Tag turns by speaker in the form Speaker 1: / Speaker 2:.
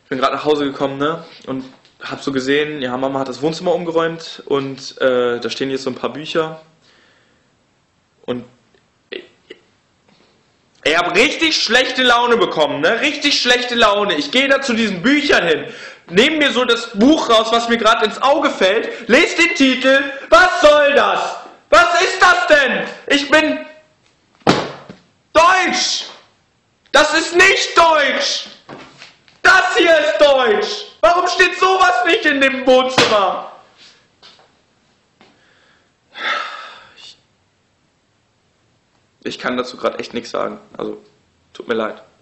Speaker 1: Ich bin gerade nach Hause gekommen, ne? Und hab so gesehen, ja, Mama hat das Wohnzimmer umgeräumt und da stehen jetzt so ein paar Bücher. Und ich habe richtig schlechte Laune bekommen, ne? Richtig schlechte Laune. Ich gehe da zu diesen Büchern hin, nehme mir so das Buch raus, was mir gerade ins Auge fällt, lese den Titel. Was soll das? Was ist das denn? Ich bin Deutsch. Das ist nicht Deutsch. Das hier ist Deutsch. Warum steht sowas nicht in dem Wohnzimmer? Ich kann dazu gerade echt nichts sagen. Also, tut mir leid.